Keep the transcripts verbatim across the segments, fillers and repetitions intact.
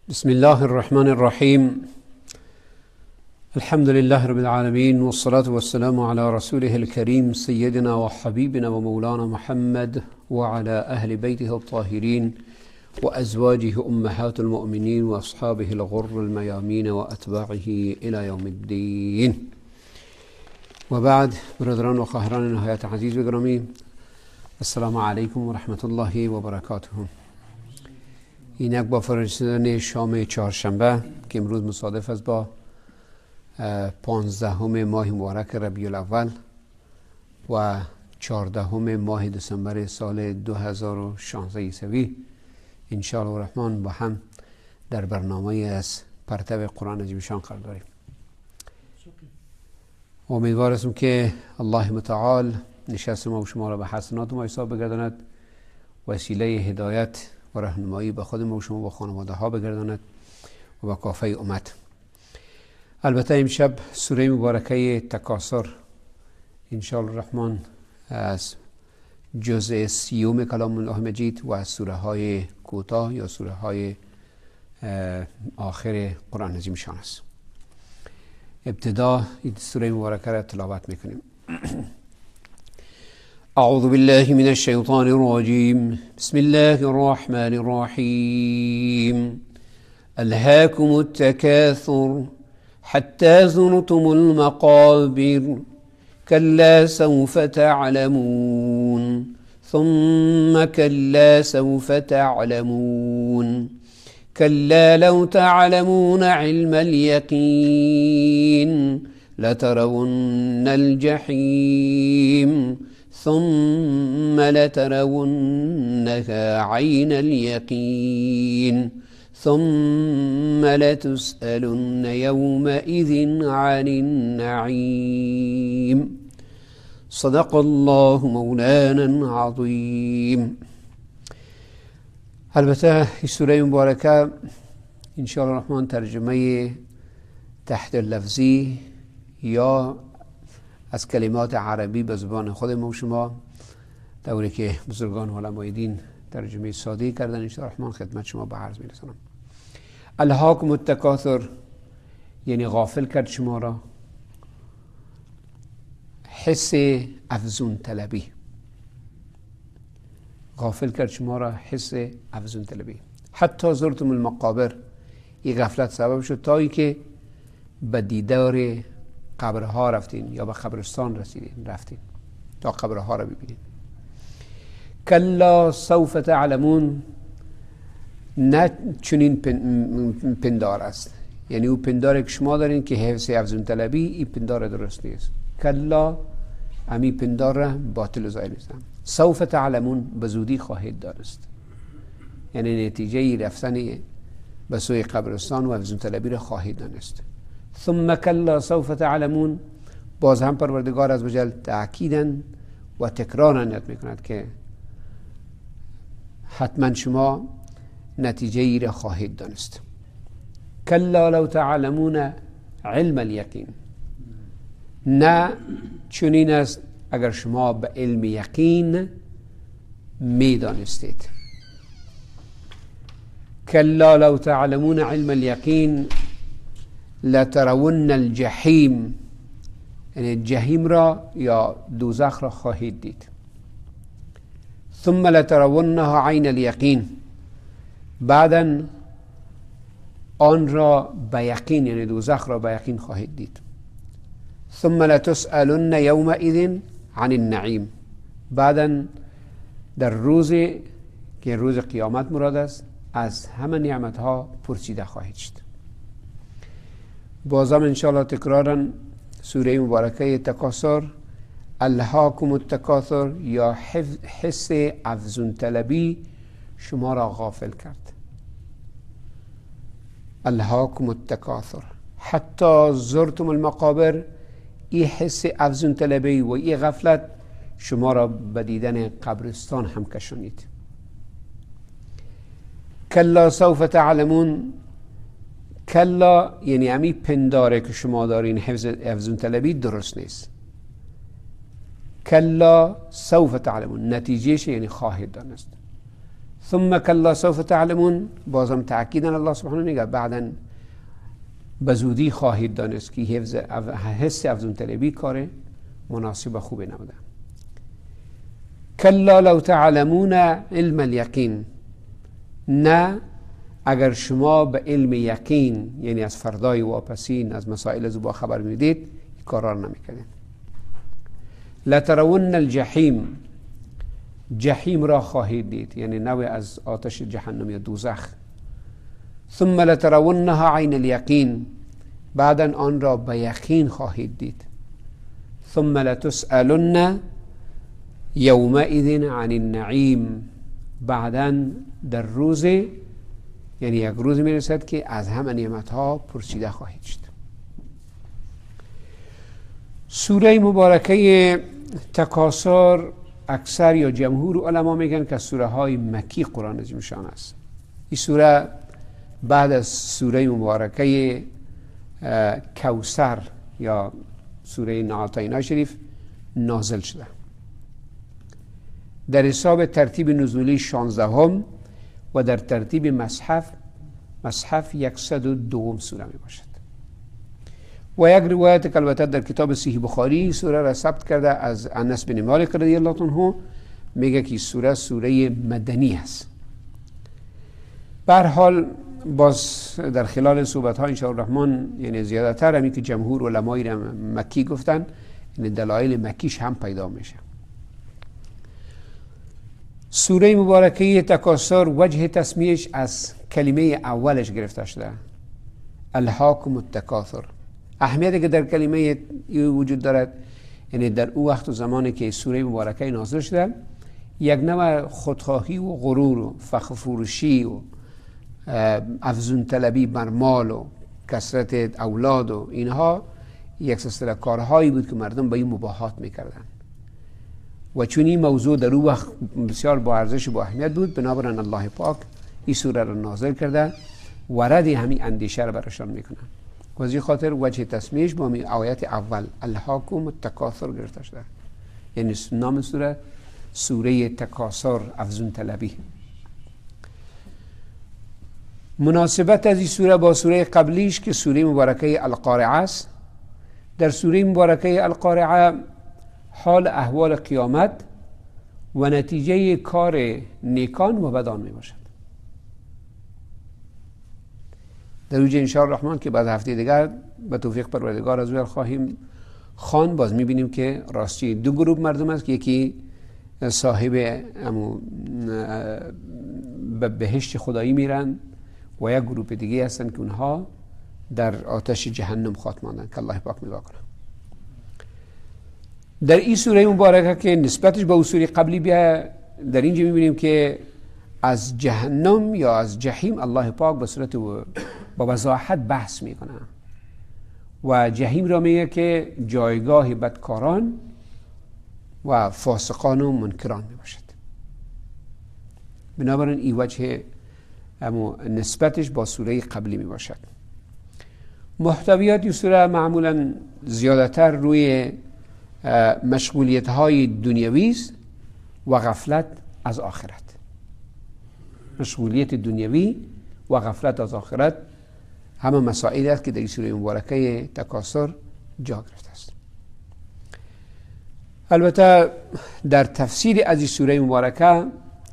بسم الله الرحمن الرحيم. الحمد لله رب العالمين، والصلاة والسلام على رسوله الكريم سيدنا وحبيبنا ومولانا محمد وعلى أهل بيته الطاهرين وأزواجه أمهات المؤمنين وأصحابه الغر الميامين وأتباعه إلى يوم الدين. وبعد، برادران و خواهران نهایت عزیز و گرامی، السلام علیکم و رحمت الله و برکاته. اینک با فرستادن شام چهارشنبه که امروز مصادف است با پانزدهم ماه مبارک ربیع الاول و چهاردهم ماه دسامبر سال دو هزار و شانزده عیسوی، ان شاء الله الرحمن با هم در برنامه از پرتو قرآن عظیم شان قرار داریم. امیدوارم که الله متعال نشست ما و شما را به حسنات ما حساب بگرداند، وسیله هدایت و راهنمایی به خود ما و شما و خانواده ها بگرداند و به کافه امت. البته امشب سوره مبارکه تکاثر ان شاء الله الرحمن از جزء سیوم کلام الله مجید و از سوره های کوتاه یا سوره های آخر قرآن عظیم شان است. ابتدا این سوره مبارکه را تلاوت میکنیم. اعوذ بالله من الشیطان الرجیم. بسم الله الرحمن الرحیم. الهاكم التكاثر حتى زرتم المقابر كلا سوف تعلمون ثم كلا سوف تعلمون كلا لو تعلمون علم اليقين لترون الجحيم ثم لترونها عين اليقين ثم لتسألن يومئذ عن النعيم. صدق الله مولانا العظيم. البته این سوره مبارکه ان شاء الله الرحمن ترجمه تحت لفظی یا از کلمات عربی به زبان خود ما و شما دوره که بزرگان علمای دین ترجمه ساده کردن ان شاء الله الرحمن خدمت شما به عرض میرسونم. الهاکم التکاثر یعنی غافل کرد شما را حس افزون طلبی، غافل کرد شما را حس افزون طلبی. حتی زرتم المقابر، این غفلت سبب شد تا ای که به دیدار قبرها رفتین یا به قبرستان رسیدین، رفتین تا قبرها را ببینید. کلا سوف تعلمون، نه چنین پندار است، یعنی او پندار که شما دارین که حفظ افزون طلبی، این پندار درست نیست. کلا امی پندار را باطل و ضایع نیستم. سوف تعلمون، به زودی خواهید دانست، یعنی نتیجه رفتن به سوی قبرستان و افزون طلبی را خواهید دانست. ثم کلا سوف تعلمون، باز هم پروردگار از وجل تأکیداً و تکرارا یاد میکند که حتما شما نتیجه ای را خواهید دانست. کلا لو تعلمون علم الیقین، نه چنین است اگر شما به علم یقین می دانستید. کلا لو تعلمون علم الیقین لترون الجحیم، یعنی جهیم را یا دوزخ را خواهید دید. ثم لترونها عین الیقین، بعدا آن را به یقین، یعنی دوزخ را به یقین خواهید دید. ثم لتسألن یومئذ عن النعیم، بعدا در روزی که روز قیامت مراد است از همه نعمت ها پرسیده خواهید شد. بازم انشاءالله تکرارا سوره مبارکه تکاثر، الهاکم التکاثر یا حس افزون طلبی شما را غافل کرد. الهاکم التکاثر حتی زرتم المقابر، این حس افزون طلبی و این غفلت شما را به دیدن قبرستان هم کشانید. کلا سوف تعلمون، کلا یعنی امی پنداره که شما دارین حفظ افزون طلبی درست نیست. کلا سوف تعلمون، نتیجهش یعنی خواهید دانست. ثم کلا سوف تعلمون، بازم تأکیدن الله سبحانه میگه بعداً به زودی خواهید دانست که حفظ حس افزون طلبی کار مناسب و خوبی نبوده. کلا لو تعلمون علم الیقین، نه اگر شما به علم یقین یعنی از فردای واپسین از مسائل زبا خبر میدید این کارا نمیکردین. لترون الجحیم، جحیم را خواهید دید یعنی نوع از آتش جهنم یا دوزخ. ثم لترونها عین الیقین، بعدا آن را به یقین خواهید دید. ثم لتسألن یومئذ عن النعیم، بعدا در روز یعنی یک روز میرسد که از همه نعمتها پرسیده خواهید شد. سوره مبارکه تکاثر اکثر یا جمهور علما میگن که سوره های مکی قرآن عظیمشان است. این سوره بعد از سوره مبارکه کوثر یا سوره نعاتینا شریف نازل شده. در حساب ترتیب نزولی شانزدهم و در ترتیب مصحف مصحف صد و دو سوره می باشد. و یک روایت که البته در کتاب صحیح بخاری سوره را ثبت کرده از انس بن مالک رضی الله عنه میگه که سوره سوره مدنی است. به هر حال باز در خلال صحبت ها ان شاء الرحمن یعنی زیادتر همی که جمهور علمای را مکی گفتن یعنی دلایل مکیش هم پیدا میشه. سوره مبارکه تکاثر وجه تسمیهش از کلمه اولش گرفته شده، الهاکم التکاثر. اهمیتی که در کلمه وجود دارد یعنی در او وقت و زمانی که سوره مبارکه نازل شده یک نوع خودخواهی و غرور و فخر فروشی و افزون طلبی بر مال و کثرت اولاد و اینها یک سلسله کارهایی بود که مردم به این مباهات میکردن و چون این موضوع در او وقت بسیار با ارزش و با اهمیت بود بنابراین الله پاک این سوره را نازل کرده و رد همین اندیشه را برشان میکنه. و از این خاطر وجه تسمیهش با می آیت اول الهاکم التکاثر گرفته شده یعنی نام سوره سوره تکاثر افزون طلبی. مناسبت از این سوره با سوره قبلیش که سوره مبارکه القارعه است. در سوره مبارکه القارعه حال احوال قیامت و نتیجه کار نیکان و بدان می باشد. در اوج ان شاء الرحمن که بعد هفته دیگر به توفیق پروردگار از او خواهیم خوان باز می بینیم که راستی دو گروه مردم است که یکی صاحب امو به بهشت خدایی میرن و یک گروه دیگه هستن که اونها در آتش جهنم خاتمه ماندن که الله پاک نگاه کنه. در این سوره مبارکه که نسبتش به سوره قبلی بیا در اینجا میبینیم که از جهنم یا از جحیم الله پاک به صورت با وضاحت بحث میکنه و جحیم را میگه که جایگاه بدکاران و فاسقان و منکران میباشد. بنابراین این وجه اما نسبتش با سوره قبلی میباشد. محتویات این سوره معمولا زیادتر روی مشغولیت های دنیوی است و غفلت از آخرت. مشغولیت دنیوی و غفلت از آخرت همه مسائلی است که در سوره مبارکه تکاثر جا گرفته است. البته در تفسیر از این سوره مبارکه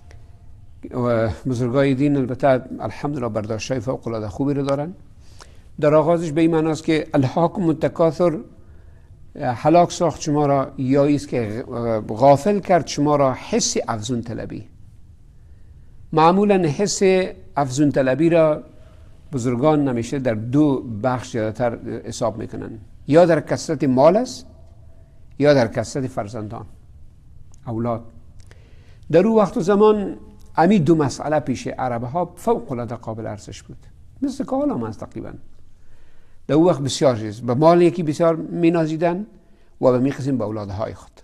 بزرگای دین البته الحمدلله برداشت‌های فوق العاده خوبی رو دارن. در آغازش به این معنی است که الهاکم التکاثر هلاک ساخت شما را یا است که غافل کرد شما را حس افزون طلبی. معمولا حس افزون طلبی را بزرگان نمیشه در دو بخش زیادتر حساب میکنن، یا در کثرت مال است یا در کثرت فرزندان اولاد. در اون وقت و زمان امی دو مسئله پیش عرب ها فوق العاده قابل ارزش بود، مثل که حالا هم هست تقریبا. در اون وقت بسیار چیز به مال یکی بسیار مینازیدن و به میخزین به اولادهای خود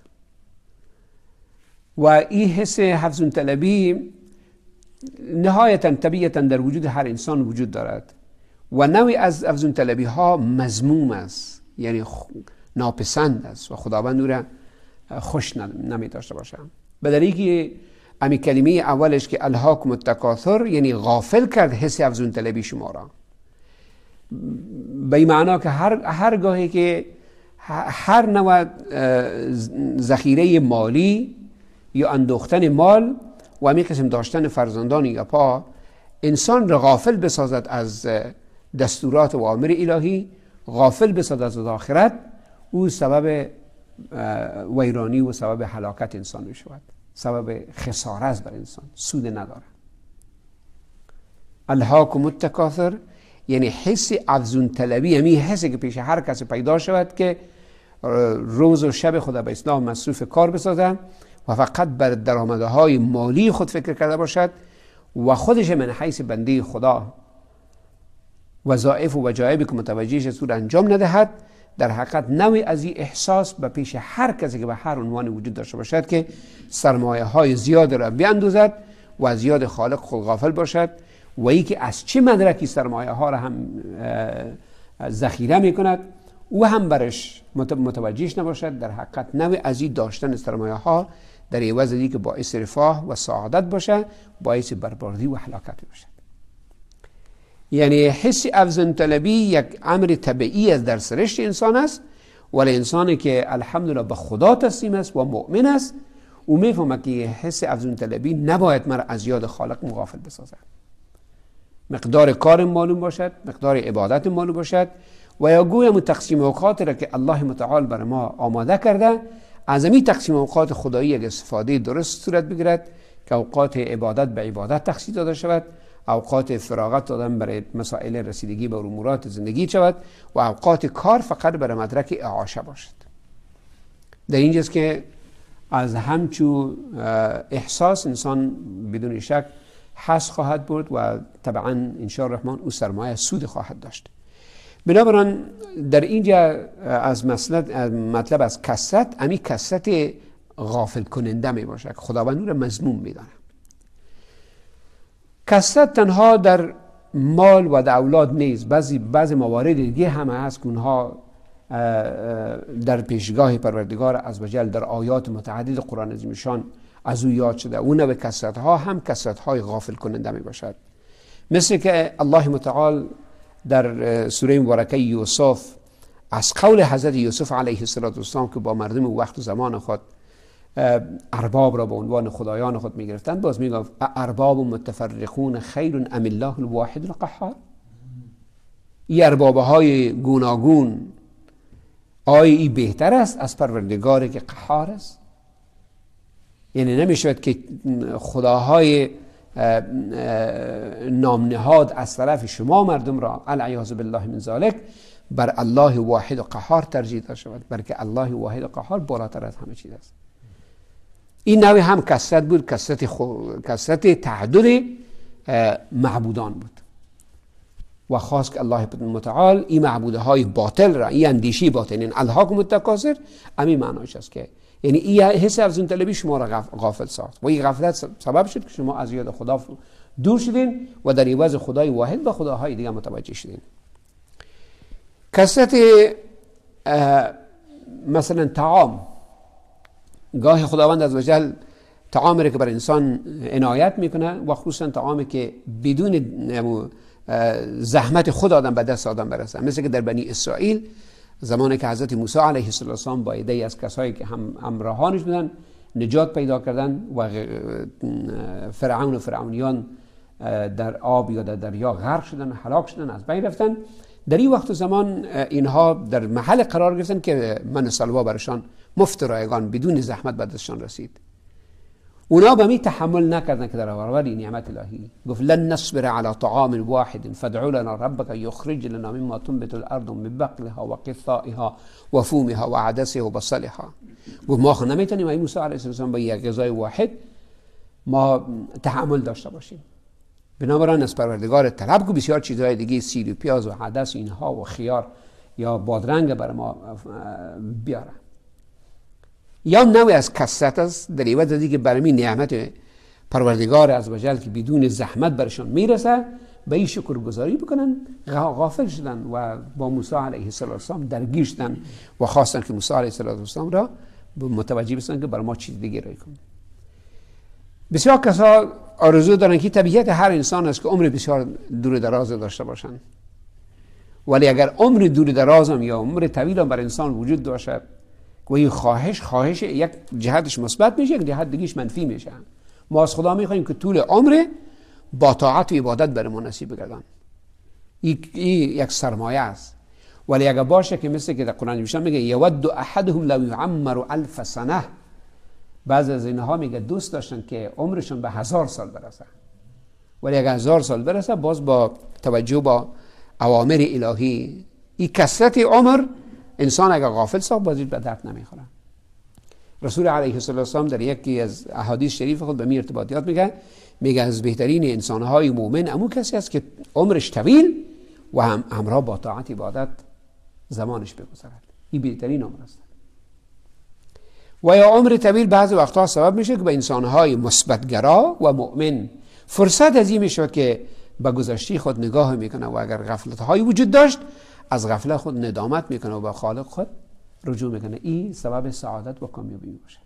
و این حس افزون طلبی نهایتا طبیعتا در وجود هر انسان وجود دارد و نوعی از افزون طلبی ها مذموم است یعنی ناپسند است و خداوند او را خوش نمی داشته باشه. به دلیلی که امی کلمه اولش که الهاکم التکاثر یعنی غافل کرد حس افزون طلبی شما را، به این معنا که هر هر گاهی که هر نوع ذخیره مالی یا اندوختن مال و همین قسم داشتن فرزندان یا پا انسان را غافل بسازد از دستورات و اوامر الهی، غافل بسازد از آخرت، او سبب ویرانی و سبب هلاکت انسان می شود، سبب خساره است بر انسان، سود نداره. الهاکم التکاثر یعنی حس افزون طلبی، همین حسی که پیش هر کسی پیدا شود که روز و شب خدا به اسلام مصروف کار بسازد و فقط بر درآمدهای مالی خود فکر کرده باشد و خودش من حیث بنده خدا وظایف و وجایبی که متوجهش است انجام ندهد، در حقیقت نوعی از این احساس به پیش هر کسی که به هر عنوان وجود داشته باشد که سرمایه های زیاد را بیاندازد و از یاد خالق خود غافل باشد و ای که از چه مدرکی سرمایه ها را هم ذخیره می کند او هم برش متوجهش نباشد، در حقیقت نوع از این داشتن سرمایه ها در عوض دی که باعث رفاه و سعادت باشه باعث بربادی و هلاکت باشه. یعنی حس افزون طلبی یک امر طبیعی از در سرشت انسان است، ولی انسانی که الحمدلله به خدا تسلیم است و مؤمن است او میفهمه که حس افزون طلبی نباید مرا از یاد خالق مغافل بسازد. مقدار کار معلوم باشد، مقدار عبادت معلوم باشد و یا گویم تقسیم اوقات را که الله متعال بر ما آماده کرده از این تقسیم اوقات خدایی یک استفاده درست صورت بگیرد که اوقات عبادت به عبادت تخصیص داده شود، اوقات فراغت دادن برای مسائل رسیدگی به امورات زندگی شود و اوقات کار فقط برای مدرک اعاشه باشد. در اینجاست که از همچو احساس انسان بدون شک حس خواهد بود و طبعا انشاء الرحمن او سرمایه سود خواهد داشت. بنابراین در اینجا از مطلب از کثرت، امی کثرت غافل کننده می باشد، خداوند او را مذموم می داند. کثرت تنها در مال و در اولاد نیست، بعضی بعضی موارد دیگه هم هست که اونها در پیشگاه پروردگار عزوجل در آیات متعدد قرآن عظیمشان از او یاد شده. اون به کثرت ها هم کثرت های غافل کننده می باشد، مثل که الله متعال در سوره مبارکه یوسف از قول حضرت یوسف علیه السلام که با مردم وقت و زمان خود ارباب را به عنوان خدایان خود می گرفتند، باز می گفت ارباب متفرقون خیر ام الله الواحد القهار، این ارباب های گوناگون آیا ای بهتر است از پروردگاری که قهار است؟ یعنی نمی شود که خداهای نامنهاد از طرف شما مردم را العیاذ بالله من ذالک بر الله واحد و قهار ترجیح داده شود، بلکه الله واحد و قهار بالاتر از همه چیز است. این نوع هم کثرت بود، کثرت خو... کثرت تعدد معبودان بود و خاص که الله متعال این معبودهای باطل را، این اندیشی باطل، این الهاکم التکاثر، همین معناش است که یعنی این حس افزون طلبی شما را غافل ساخت و این غفلت سبب شد که شما از یاد خدا دور شدین و در عوض خدای واحد و خداهای دیگه متوجه شدین. کثرت مثلا طعام، گاه خداوند عزوجل طعامی را که بر انسان عنایت میکنه و خصوصا طعامی که بدون زحمت خود آدم به دست آدم برسه، مثل که در بنی اسرائیل زمانی که حضرت موسی علیه السلام با عده‌ای از کسایی که هم همراهانش بودن نجات پیدا کردن و فرعون و فرعونیان در آب یا در دریا غرق شدن، هلاک شدن، از بین رفتن، در این وقت و زمان اینها در محل قرار گرفتن که من سلوا برشان مفت رایگان بدون زحمت به دستشان رسید. اونا به می تحمل نکردن که در برابر این نعمت الهی گفت لن نصبر على طعام واحد فادع لنا ربك يخرج لنا مما تنبت الارض من بقلها وقثائها وفومها وعدسها وبصلها. گفت ما نمیتونیم ای موسی علیه السلام با یک غذای واحد ما تحمل داشته باشیم، بنابراین از پروردگار طلب کو بسیار چیزهای دیگه، سیر و پیاز و عدس اینها و خیار یا بادرنگ برای ما بیاره. یا نوعی از کثرت است در عوض از اینکه برای نعمت پروردگار عزوجل که بدون زحمت برشان میرسه به این شکر گزاری بکنن، غافل شدن و با موسی علیه السلام درگیر شدن و خواستن که موسی علیه السلام را متوجه بشن که برای ما چیز دیگه رای کنن. بسیار کسا آرزو دارن که طبیعت هر انسان است که عمر بسیار دور دراز داشته باشن، ولی اگر عمر دور دراز هم یا عمر طویل هم بر انسان وجود داشته و این خواهش خواهش یک جهتش مثبت میشه، یک جهت دیگهش منفی میشه. ما از خدا میخوایم که طول عمر با طاعت و عبادت بر ما نصیب بگردن. این یک سرمایه است. ولی اگر باشه که مثل که در قرآن نوشته میگه یود احدهم لو یعمر الف سنه، بعض از اینها میگه دوست داشتن که عمرشون به هزار سال برسه، ولی اگر هزار سال برسه باز با توجه با اوامر الهی این کثرت عمر انسان اگر غافل ساخت بازی به درد نمیخوره. رسول علیه السلام در یکی از احادیث شریف خود به می ارتباطیات میگه میگه از بهترین انسانهای مومن امو کسی است که عمرش طویل و هم همراه با طاعت عبادت زمانش بگذرد. این بهترین عمر است. و یا عمر طویل بعضی وقتها سبب میشه که به انسانهای مثبت‌گرا و مؤمن فرصت از این میشه که به گذشته خود نگاه میکنه و اگر غفلت‌های وجود داشت از غفلت خود ندامت میکنه و به خالق خود رجوع میکنه. این سبب سعادت و کامیابی میشه.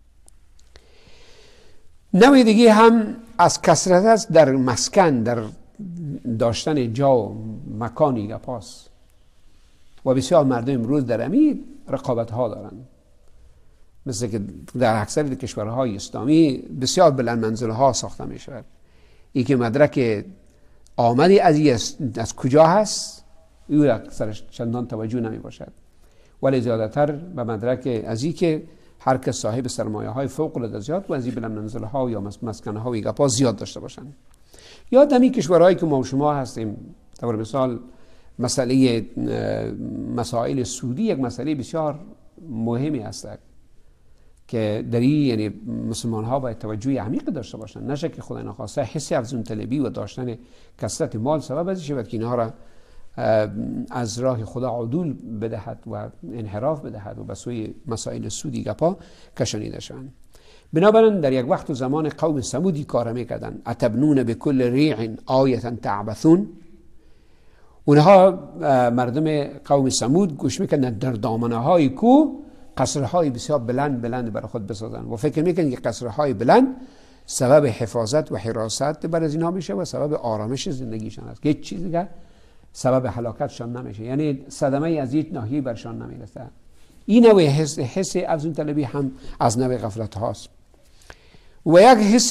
نوع دیگه هم از کثرت است در مسکن، در داشتن جا و مکانی گپاس و بسیار مردم امروز در امی رقابت ها دارن، مثل که در اکثر کشورهای اسلامی بسیار بلند منزل ها ساخته می شود. ای که مدرک آمدی از از کجا هست او اکثرش چندان توجه نمی باشد، ولی زیادتر به مدرک از ای که هر کس صاحب سرمایه های فوق العاده زیاد و از این بلند منزل ها یا مسکن ها و گپا زیاد داشته باشند. یا دمی کشورهایی که ما و شما هستیم، طور مثال مسئله مسائل سودی یک مسئله بسیار مهمی است که در این یعنی مسلمان ها باید توجه عمیق داشته باشند. نشه که خدای نخواسته حس افزون طلبی و داشتن کثرت مال سبب از شود که اینها را از راه خدا عدول بدهد و انحراف بدهد و به سوی مسائل سودی گپا کشانیده شوند. بنابراین در یک وقت و زمان قوم ثمودی کار میکردن. اتبنون بكل ریع آیه تعبثون. اونها مردم قوم ثمود گوش میکردن در دامنه های کوه قصرهای بسیار بلند بلند برای خود بسازن و فکر میکنن که قصرهای بلند سبب حفاظت و حراست بر از اینها میشه و سبب آرامش زندگیشان است که هیچ چیزی که سبب هلاکتشان نمیشه، یعنی صدمه از هیچ ناحیه‌ای برشان نمیرسه. این نوع حس حس افزون طلبی هم از نوع غفلت هاست. و یک حس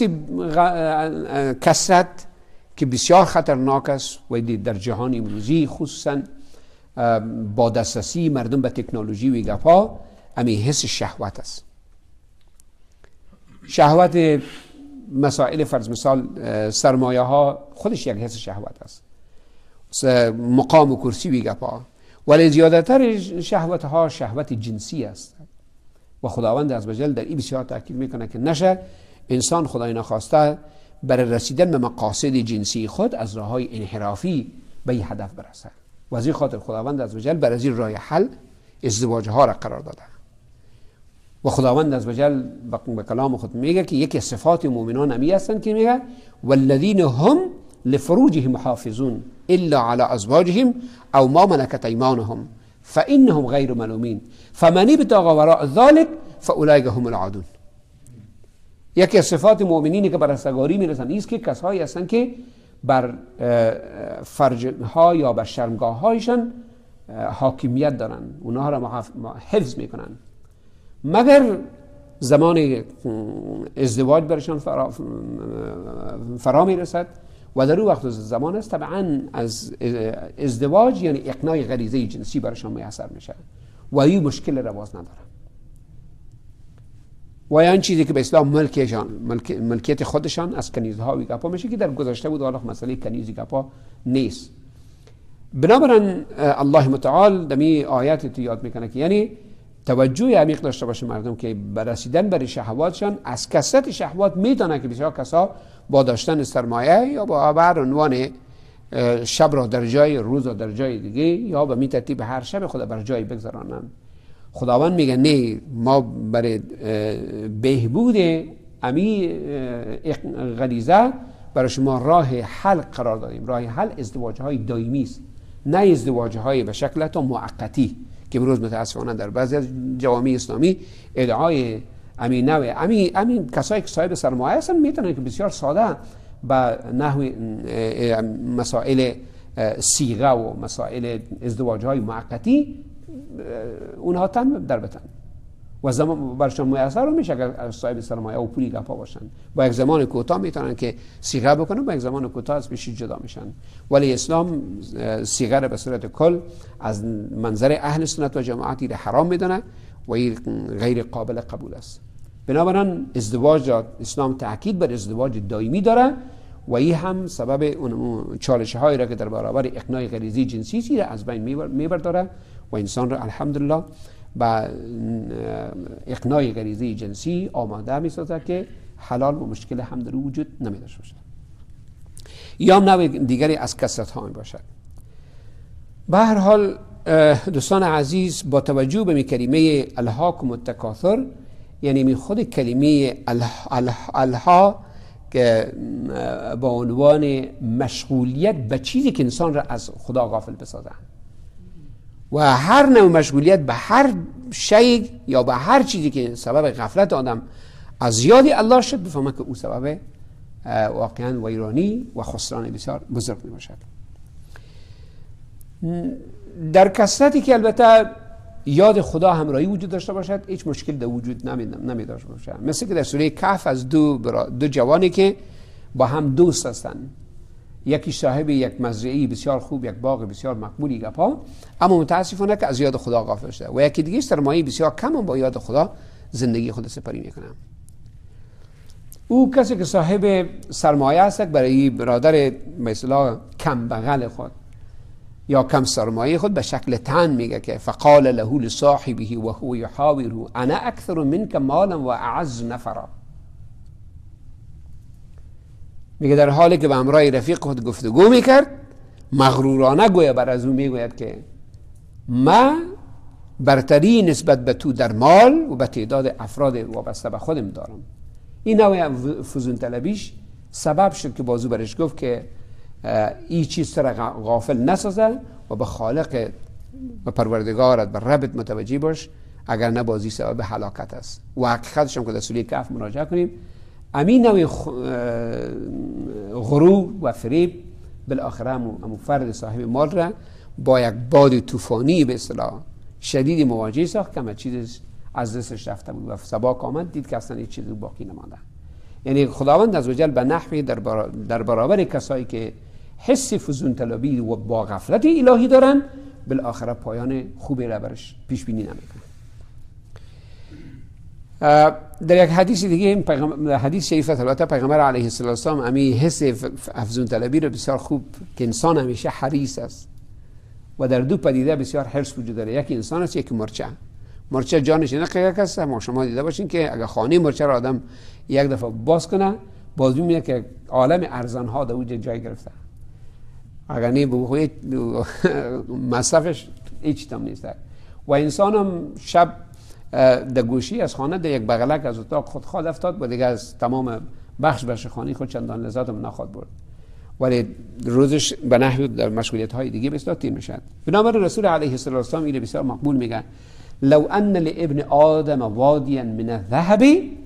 کثرت که بسیار خطرناک است و در جهان امروزی خصوصا با دسترسی مردم به تکنولوژی و گپا امی حس شهوت است. شهوت مسائل فرض مثال سرمایه ها خودش یک حس شهوت است، مقام و کرسی و گپا، ولی زیادتر شهوت ها شهوت جنسی است و خداوند عزوجل در این بسیار تاکید میکنه که نشه انسان خدای نخواسته برای رسیدن به مقاصد جنسی خود از راه های انحرافی به این هدف برسه و از این خاطر خداوند عزوجل بر از این راه حل ازدواج ها را قرار داده و خداوند عزوجل به کلام خود میگه که یکی صفات مؤمنان همی هستند که میگه والذین هم لفروجهم محافظون الا على ازواجهم او ما ملكت ايمانهم فانهم غیر ملومین فمن ابتغى وراء ذلك فاولئک هم العادون. یکی از صفات مؤمنینی که بر رستگاری میرسن است که کسایی هستند که بر فرجها یا بر شرمگاه هایشان حاکمیت دارن، اونها را حفظ میکنن مگر زمان ازدواج برشان فرا, فرا میرسد و در اون وقت زمان است طبعا از ازدواج یعنی اقناع غریزه جنسی برشان میسر میشه و این مشکل رواز نداره و این چیزی که به اسلام ملکشان ملک، ملکیت خودشان از کنیزها و گپا میشه که در گذشته بود حالا مسئله کنیز گپا نیست. بنابراین الله متعال دمی آیات یاد میکنه که یعنی توجه عمیق داشته باشه مردم که برسیدن بر شهواتشان از کثرت شهوات میدونن که بسیار کسا با داشتن سرمایه یا با هر عنوان شب را در جای روز را در جای دیگه یا به می ترتیب هر شب خود بر جای بگذارانن. خداوند میگه نه، ما برای بهبود امی غریزه برای شما راه حل قرار دادیم. راه حل ازدواج های دائمی است، نه ازدواج های به شکل تا موقتی که امروز متاسفانه در بعضی از جوامع اسلامی ادعای امین نوع امین امین کسایی که صاحب سرمایه هستن میتونن که بسیار ساده با نحو مسائل صیغه و مسائل ازدواج های موقتی اونها تن در بتن و زمان برشان میسر میشه اگر صاحب سرمایه و پولی گپا باشن. با یک زمان کوتاه میتونن که صیغه بکنن، با یک زمان کوتاه از پیش جدا میشن. ولی اسلام صیغه را به صورت کل از منظر اهل سنت و جماعتی را حرام میدونه و این غیر قابل قبول است. بنابراین ازدواج اسلام تاکید بر ازدواج دائمی داره و این هم سبب اون چالش هایی را که در برابر اقناع غریزی جنسی را از بین میبرداره و انسان را الحمدلله با اقناع غریزی جنسی آماده میسازه که حلال و مشکل هم در وجود نمیداشته باشد. یا نوع دیگری از کثرت ها می باشد. به هر حال دوستان عزیز، با توجه به کلمه الهاکم التکاثر، یعنی می خود کلمه الها که با عنوان مشغولیت به چیزی که انسان را از خدا غافل بسازه و هر نوع مشغولیت به هر شی یا به هر چیزی که سبب غفلت آدم از یاد الله شد، بفهمه که او سبب واقعا ویرانی و خسران بسیار بزرگ می باشد. در کثرتی که البته یاد خدا همراهی وجود داشته باشد، هیچ مشکل در وجود نمی داشته باشد. مثل که در سوره کهف از دو, دو جوانی که با هم دوست هستند، یکی صاحب یک مزرعه بسیار خوب، یک باغ بسیار مقبولی گپا، اما متاسفانه که از یاد خدا غافل شده و یکی دیگه سرمایه بسیار کم با یاد خدا زندگی خود سپری میکنه. او کسی که صاحب سرمایه است برای برادر مثلا کم بغل خود یا کم سرمایه خود به شکل تن میگه که فقال له لصاحبه و هو يحاوره انا اکثر منك مالا و اعز نفرا. میگه در حالی که به همراه رفیق خود گفتگو میکرد، مغرورانه گویا بر از او میگوید که من برتری نسبت به تو در مال و به تعداد افراد وابسته به خودم دارم. این نوع فزون طلبیش سبب شد که بازو برش گفت که این چیز را غافل نسازه و به خالق و پروردگارت به ربت متوجه باش، اگر نه بازی سبب هلاکت است. و حقیقتش هم که در سوره کهف مراجعه کنیم، امین نوع غرور و فریب بالاخره همون فرد صاحب مال را با یک باد طوفانی به اصطلاح شدید مواجه ساخت که همه چیز از دستش رفته بود و سباک آمد دید که اصلا هیچ چیزی باقی نمانده. یعنی خداوند عزوجل به نحوی در, برا در برابر کسایی که حس فزون طلبی و با غفلت الهی دارن، بالاخره پایان خوبی را برش پیش بینی نمیکنه. در یک حدیث دیگه، پیغمبر حدیث شریف البته پیغمبر علیه السلام امی حس افزون طلبی رو بسیار خوب که انسان همیشه حریص است و در دو پدیده بسیار حرص وجود داره، یکی انسان است یکی مرچه. مرچه جانش نقیق است، ما شما دیده باشین که اگر خانه مرچه را آدم یک دفعه باز کنه، باز میبینه که عالم ارزان ها در اونجا جای گرفته، اگر نه به مصرفش هیچ تام نیست. و انسان هم شب در گوشی از خانه در یک بغلک از اتاق خود خواد افتاد و دیگه از تمام بخش بخش خانه خود چندان لذت هم نخواد برد، ولی روزش به نحو در مشغولیت های دیگه بسیار تیر میشد. بنابراین رسول علیه السلام اینو بسیار مقبول میگه: لو ان لابن آدم وادیا من الذهب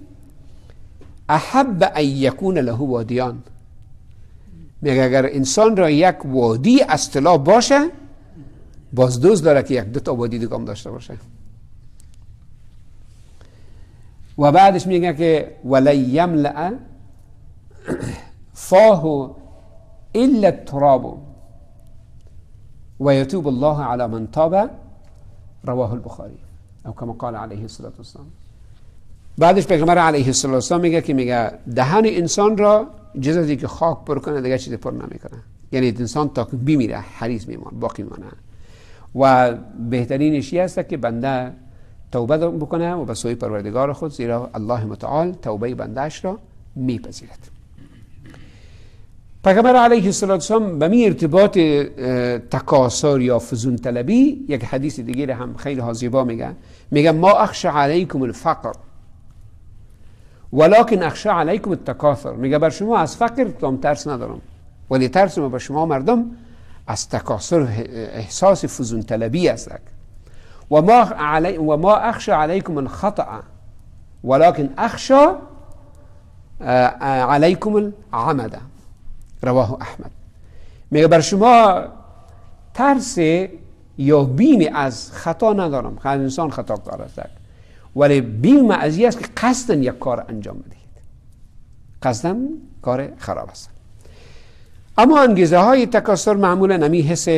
احب ان یکون له وادیان. میگه اگر انسان را یک وادی از طلا باشه، باز دوست داره که یک دو تا وادی دیگه هم داشته باشه. و بعدش میگه که ولا یملأ فاه الا التراب و یتوب الله علی من تاب، رواه البخاری او کما قال علیه الصلاة والسلام. بعدش پیغمبر علیه الصلاة والسلام میگه که میگه دهن انسان را جز از اینکه خاک پر کنه دیگه چیز پر نمیکنه. یعنی انسان تا که بمیره حریص میمونه، باقی میمونه. و بهترینش این است که بنده توبه بکنه و به سوی پروردگار خود، زیرا الله متعال توبه بندهش را میپذیرد. پیغمبر علیه السلام به می ارتباط تکاسر یا فزون طلبی یک حدیث دیگه هم خیلی ها زیبا میگه، میگه ما اخشى علیکم الفقر ولکن اخشى علیکم التکاثر. میگه بر شما از فقر تام ترس ندارم، ولی ترس ما به شما مردم از تکاسر، احساس فزون طلبی است. و ما علی و ما اخشى علیکم الخطأ ولكن اخشى علیکم العمد. رواه احمد. میگه بر شما ترس یا بیم از خطا ندارم، خب انسان خطا کار است، ولی بیم از این است که قصدن یک کار انجام بدهید، قصدن کار خراب است. اما انگیزه های تکاسر معمولا نمی حس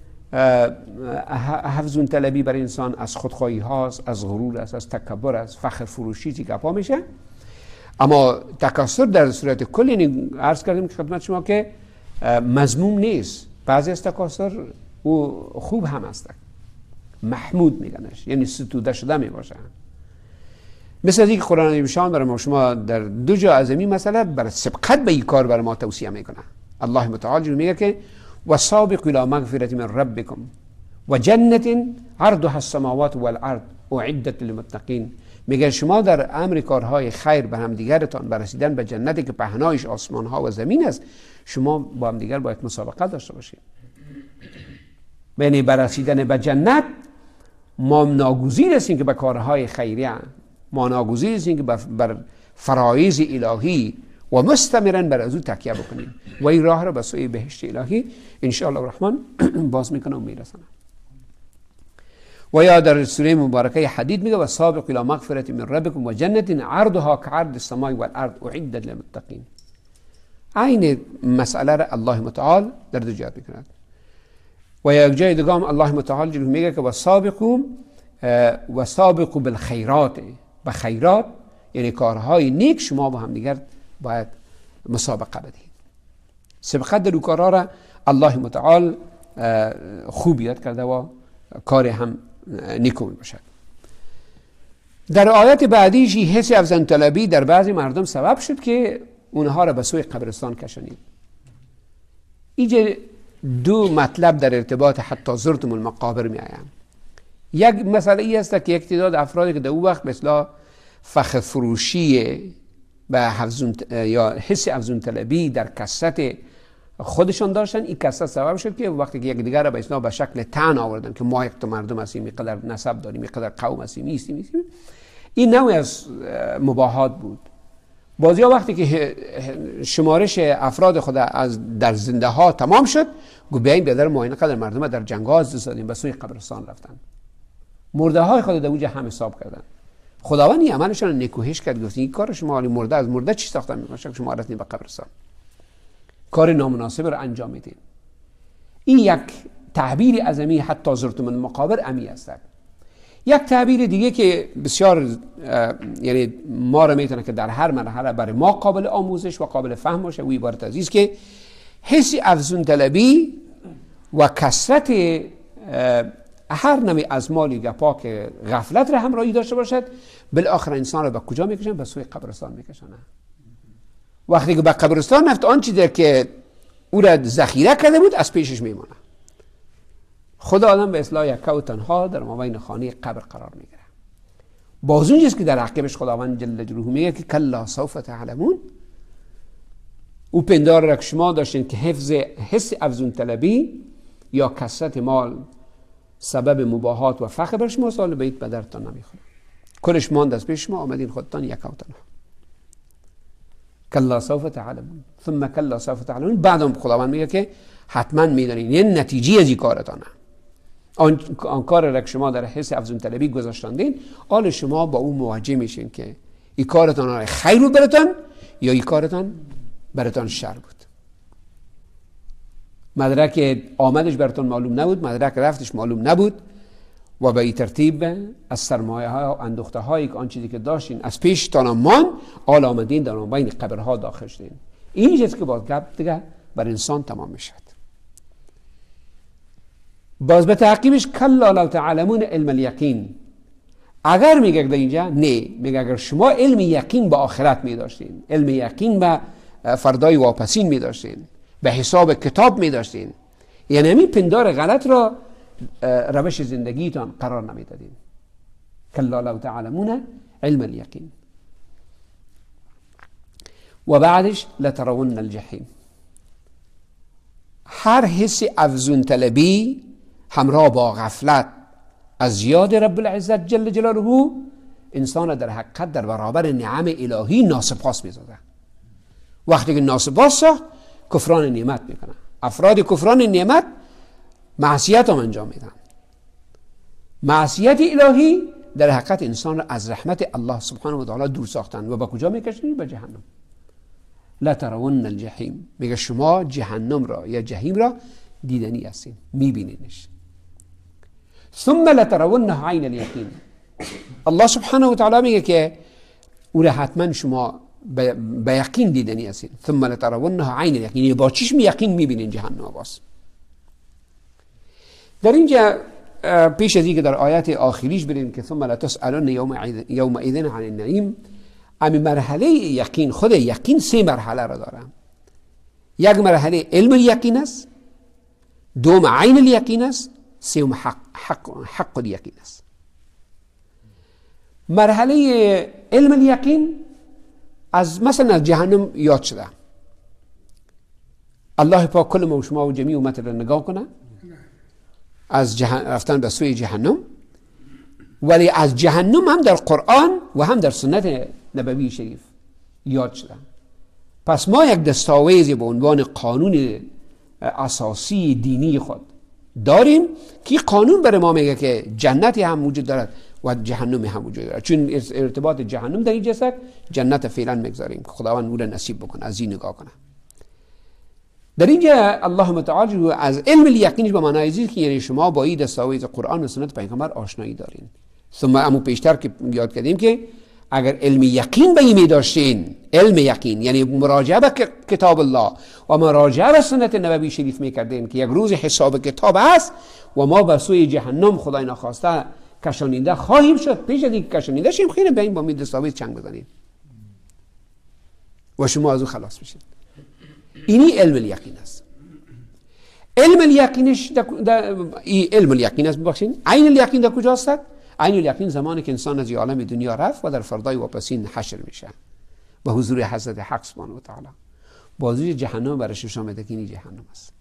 حفظون طلبی بر انسان از خودخواهی هاست، از غرور است، از تکبر است، فخر فروشی که پا میشه. اما تکاسر در صورت کل، یعنی عرض کردیم که خدمت شما که مذموم نیست، بعضی از تکاسر او خوب هم است، محمود میگنش، یعنی ستوده شده میباشه. مثل از اینکه قرآن عظیم برای ما شما در دو جا از این مسئله برای سبقت به این کار برای ما توصیه میکنه. الله متعال میگه که وسابقوا الی مغفرة من ربکم و جنة عرضها السماوات والارض اعدت للمتقین. میگه شما در امر کارهای خیر به هم دیگرتان برسیدن به جنتی که پهنایش آسمان ها و زمین است، شما با هم دیگر باید مسابقه داشته باشید. یعنی برسیدن به جنت ما ناگزیر هستیم که به کارهای خیریه، ما ناگزیر هستیم که بر فرایض الهی و مستمرا بر از او تکیه بکنیم و این راه را به سوی بهشت الهی ان شاء الله الرحمن باز میکنه و میرسونه. و یا در سوره مبارکه حدید میگه و سابقوا الی مغفرة من ربکم و جنة عرضها کعرض السماء والارض اعدت للمتقین. عین مسئله را الله متعال در دو جا میکند. و یک جای دیگه هم الله متعال میگه که و سابقوا و سابقوا بالخیرات، به خیرات یعنی کارهای نیک شما با هم دیگر باید مسابقه بدهید. سبقت در کارها را الله متعال خوب یاد کرده و کار هم نیکو می باشد. در آیت بعدیش حس افزون طلبی در بعضی مردم سبب شد که اونها را به سوی قبرستان کشانید. اینجا دو مطلب در ارتباط حتی زرتم المقابر می آیند. یک مسئله ای است که یک تعداد افرادی که در اون وقت مثلا فخر فروشی به حفظون یا حس افزون طلبی در کثرت خودشان داشتن، این کثرت سبب شد که وقتی که یک دیگر را به اصطلاح به شکل طعن آوردن که ما یک تا مردم هستیم، اینقدر نسب داریم، اینقدر قوم هستیم، ایستیم ایستیم، این نوعی از مباهات بود. بعضیا وقتی که شمارش افراد خود از در زنده ها تمام شد، گو بیاین بیادر ما اینقدر مردم در جنگ ها از دست دادیم، به سوی قبرستان رفتن، مرده های خود در اونجا هم حساب کردن. خداوند این عملشان نکوهش کرد، گفت این کار شما مرده از مرده چی ساختن میکنه، شما رفتین به قبرستان، کار نامناسب رو انجام میدین. این یک تعبیر از امی حتی زرتم المقابر امی است. یک تعبیر دیگه که بسیار یعنی ما رو میتونه که در هر مرحله برای ما قابل آموزش و قابل فهم باشه و عبارت از است که حس افزون طلبی و کثرت هر نوع از مالی گپا که غفلت را همراهی داشته باشد، بالاخره انسان را به کجا میکشن؟ به سوی قبرستان میکشن. وقتی که به قبرستان رفت، آن چیزی که او را ذخیره کرده بود از پیشش میمونه. خدا آدم به اصلاح یک و تنها در مابین خانه قبر قرار میگیره. باز اون چیز که در عقبش خداوند جل جلاله میگه که کلا سوف تعلمون، او پندار را که شما داشتین که حفظ حس افزون طلبی یا کثرت مال سبب مباهات و فخر بر شما سال بیت به درتان نمیخوره، کلش ماند از پیش شما، آمدین خودتان یک و تنها. کلا سوف تعلمون ثم کلا سوف تعلمون. بعدم خداوند میگه که حتما میدونین یه نتیجه از این کارتانه، آن, آن کار را که شما در حس افزون طلبی گذاشتندین، حال شما با اون مواجه میشین که این کارتان خیر بود براتان یا این کارتان براتان شر بود. مدرک آمدش براتان معلوم نبود، مدرک رفتش معلوم نبود و به این ترتیب از سرمایه ها و اندوخته هایی که آن چیزی که داشتین از پیش تان مان آل آمدین در بین قبرها داخل شدین. این چیز که با گپ دیگه بر انسان تمام میشد. باز به تعقیبش کلا لو تعلمون علم الیقین. اگر میگه در اینجا نه، میگه اگر شما علم یقین به آخرت میداشتین، علم یقین به فردای واپسین میداشتین، به حساب کتاب میداشتین، یعنی همین پندار غلط را روش زندگیتان قرار نمیدادین. کلا لو تعلمون علم الیقین. و بعدش لترون الجحیم. هر حس افزون طلبی همراه با غفلت از یاد رب العزت جل جلاله انسان در حقیقت در برابر نعم الهی ناسپاس می‌سازه. وقتی که ناسپاس ساخت کفران نعمت میکنه. افراد کفران نعمت معصیت هم انجام میدن. معصیت الهی در حقیقت انسان را از رحمت الله سبحانه و تعالی دور ساختن و به کجا میکشونید؟ به جهنم. لا ترون الجحیم، میگه شما جهنم را یا جهنم را دیدنی هستین، میبینینش. ثم لترونها عین الیقین، الله سبحانه و تعالی میگه که او را حتما شما به یقین دیدنی هستین. ثم لترونها عین الیقین، با چشم یقین میبینین جهنم. باز در اینجا پیش از اینکه در آیات آخریش بریم که ثم لتسألن یومئذ عن النعیم، امی مرحله یقین، خود یقین سه مرحله را داره. یک مرحله علم الیقین است، دوم عین الیقین است، سوم حق حق حق الیقین است. مرحله علم الیقین از مثلا از جهنم یاد شده. الله پاک کل ما و شما و جمیع امت را نگاه کنه از جهن... رفتن به سوی جهنم، ولی از جهنم هم در قرآن و هم در سنت نبوی شریف یاد شده. پس ما یک دستاویزی به عنوان قانون اساسی دینی خود داریم که قانون برای ما میگه که جنتی هم وجود دارد و جهنمی هم وجود دارد. چون ارتباط جهنم در این جسد، جنت فعلا میگذاریم که خداوند نور نصیب بکنه، از این نگاه کنه. در اینجا الله متعال از علم الیقینش به معنای زیر که یعنی شما با این دستاویز قرآن و سنت پیغمبر آشنایی دارین. ثم امو پیشتر که یاد کردیم که اگر علم یقین به این داشتین، علم یقین یعنی مراجعه به کتاب الله و مراجعه به سنت نبوی شریف میکردین که یک روز حساب کتاب هست و ما به سوی جهنم خدای نخواسته کشانیده خواهیم شد، پیش از اینکه کشانیده شیم خیلی به این با می دستاویز چنگ بزنید و شما از او خلاص بشید. اینی علم الیقین است. علم الیقینش ای علم الیقین است. ببخشید عین الیقین در کجاست؟ عین الیقین زمانی که انسان از عالم دنیا رفت و در فردای واپسین حشر میشه به حضور حضرت حق سبحانه و تعالی. بازوی جهنم برش نشان میده که این جهنم است.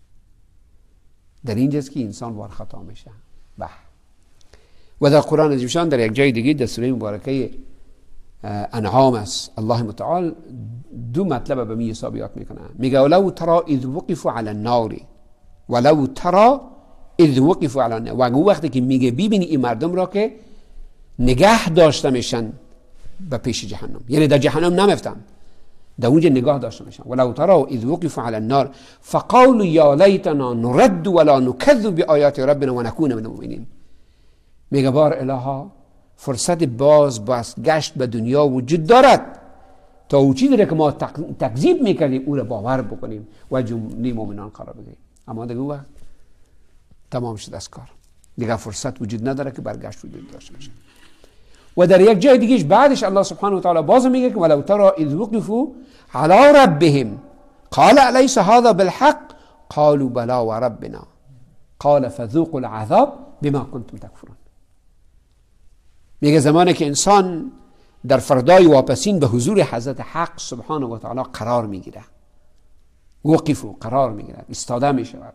در اینجاست که انسان وار خطا میشه. به و در قرآن عزیزشان در یک جای دیگه در سوره مبارکه انعام است، الله متعال دو مطلب به می حسابیات میکنه. میگه ولو ترى اذ وقفوا على النار، ولو ترى اذ وقفوا على النار، و وقتی که میگه ببینی این مردم را که نگاه داشته میشن به پیش جهنم، یعنی در جهنم نمیفتن، در اونجا نگاه داشته میشن. ولو ترى اذ وقفوا على النار فقالوا یا لیتنا نرد ولا نكذب بآیات ربنا ونكون من المؤمنین. میگه بار الها فرصت باز باز گشت به دنیا وجود دارد تا او چیزی را که ما تکذیب میکردیم او را باور بکنیم و جمله مؤمنان قرار بدیم. اما دیگه وقت تمام شد از کار، دیگه فرصت وجود نداره که برگشت وجود داشته باشه. و در یک جای دیگهش بعدش الله سبحانه و تعالی باز میگه که ولو ترى اذ وقفوا على ربهم قال الیس هذا بالحق قالوا بلا وربنا قال فذوقوا العذاب بما كنتم تكفرون. میگه زمانی که انسان در فردای واپسین به حضور حضرت حق سبحانه و تعالی قرار میگیره، وقفو قرار میگیره، استاده میشود،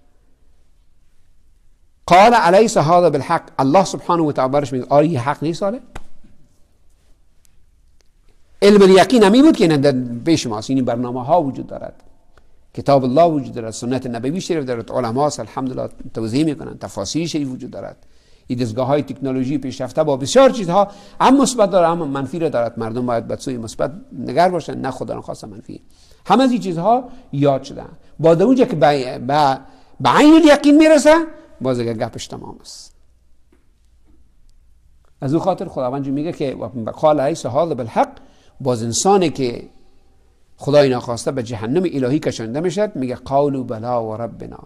قال الیس هذا بالحق، الله سبحانه و تعالی برش میگه آیا حق نیست؟ آره. علم الیقین همی بود که در پیش ماست. این برنامه ها وجود دارد، کتاب الله وجود دارد، سنت نبوی شریف دارد، علما الحمدلله توضیح میکنن، تفاسیر شریف وجود دارد، این دستگاه های تکنولوژی پیشرفته با بسیار چیزها هم مثبت داره هم منفی را دارد. مردم باید به سوی مثبت نگر باشن، نه خدا نخواسته منفی. همه از این چیزها یاد شده. با اونجا که به به عین الیقین میرسه باز دیگه گپش تمام است. از اون خاطر خداوند میگه که قال الیس هذا بالحق، باز انسانی که خدای ناخواسته به جهنم الهی کشانده میشد میگه قالوا بلا و ربنا،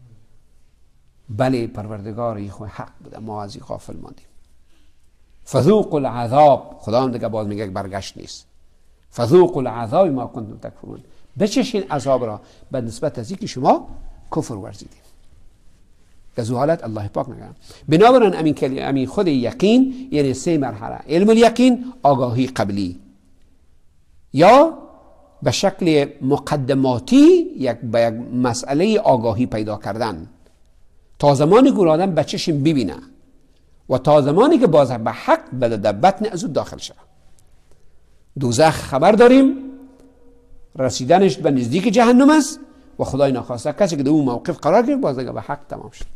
بله پروردگار خود حق بوده، ما از این غافل ماندیم. فذوقوا العذاب، خدا هم دیگه باز میگه برگشت نیست. فذوقوا العذاب ما کنتم تکفرون، بچشین عذاب را به نسبت از اینکه شما کفر ورزیدید. در این حالت الله پاک میگه بنابراین امین کلمه امین خود یقین یعنی سه مرحله: علم الیقین، آگاهی قبلی، یا به شکل مقدماتی یک به یک مسئله آگاهی پیدا کردن تا زمانی که آدم بچشم ببینه و تا زمانی که باز به حق بده در بطن از او داخل شد. دوزخ خبر داریم رسیدنش به نزدیک جهنم است و خدای ناخواسته کسی که در اون موقف قرار گرفت باز دیگه به حق تمام شد.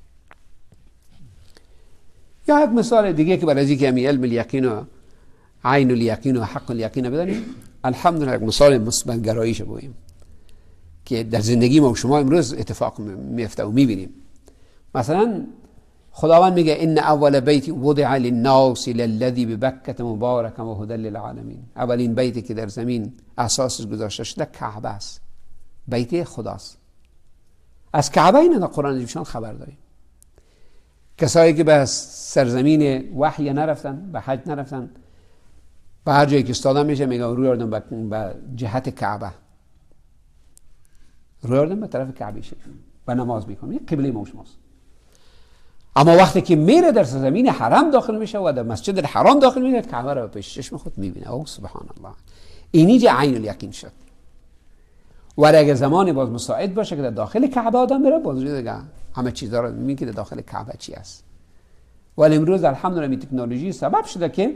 یا یک مثال دیگه که برای اینکه همین علم الیقین و عین الیقین و حق الیقین بدانیم، الحمدلله یک مثال مثبت گراییش بگوییم که در زندگی ما و شما امروز اتفاق میفته و میبینیم. مثلا خداوند میگه ان اول بیت وضع للناس للذی ببکة مبارکا و هدی للعالمین. اولین بیتی که در زمین اساسش گذاشته شده کعبه است، بیت خداست. از کعبه این در قرآن عظیم خبر داریم. کسایی که به سرزمین وحی نرفتن، به حج نرفتن، به هر جایی که استادم میشه میگه روی آردن به جهت کعبه، روی آردن به طرف کعبه شریف و نماز میکنم. این قبله ما و شماست. اما وقتی که میره در سرزمین حرم داخل میشه و در مسجد الحرام داخل میشه، کعبه رو به پیش چشم خود میبینه. او سبحان الله، اینی جا عین الیقین شد. و اگر زمانی باز مساعد باشه که در داخل کعبه آدم بره، باز دیگه همه چیزا رو میبینه که در داخل کعبه چی است. ولی امروز الحمدلله می تکنولوژی سبب شده که